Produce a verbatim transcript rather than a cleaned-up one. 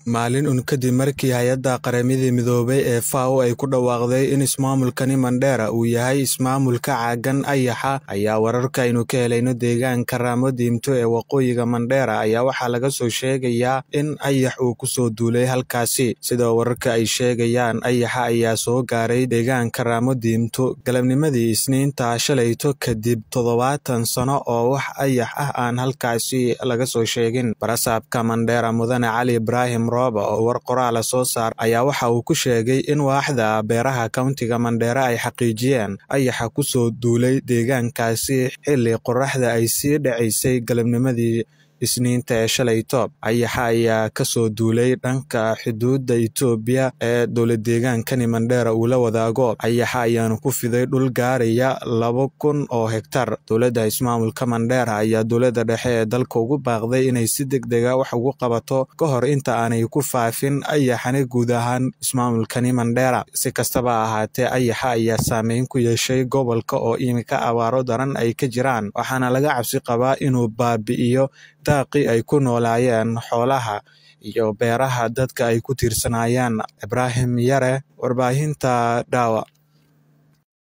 maalin un kadib markii hay'adda qaramada midoobay ee F A O ay ku dhawaaqday in ismaamulkani Mandera uu yahay ismaamulka caagan ayaxa ayaa wararka aynu ka helayno deegaanka Ramo Diimto ee waqooyiga Mandera ayaa waxaa laga soo sheegayaa in ayax uu ku soo duulay halkaasi sida wararka ay sheegayaan ayaxa ayaa soo gaaray deegaanka Ramo Diimto galabnimadii Isniinta shalayto kadib toddobaatan sano oo wax ayax ah aan halkaasi laga soo sheegin barasaabka Mandera Mudane Cali Ibrahim Rooba oo war qoraal soo saar ayaa waxa uu ku sheegay in waaxda beeraha countiga Mandera ay xaqiijiyeen ayaxa ku soo duulay deegaankaasi xilli qoraxda ay sii dhacaysay galabnimadii Isniinta ee shalayto ayaxa ayaa ka soo duulay dhanka xuduudda Itoobiya ee dowlad deegaankani Mandera uu la wadaago ayaxa ayaana ku fiday dhul gaaraya laba kun oo hektar dowladda ismaamulka Mandera ayaa dowladda dhexe ee dalka ugu baaqday inay si degdeg ah wax ugu qabato ka hor inta aanay ku faafin ayaxana guud ahaan ismaamulkani Mandera si kastaba ahaatee ayaxa ayaa saameyn ku yeeshay gobolka oo imika abaaro daran ay ka jiraan waxaana laga cabsi qabaa inuu baabi'iyo daaqi ay ku noolaayeen xoolaha iyo beeraha dadka ay ku tiirsanayaan. Ibrahim Yare, warbaahinta Dawa.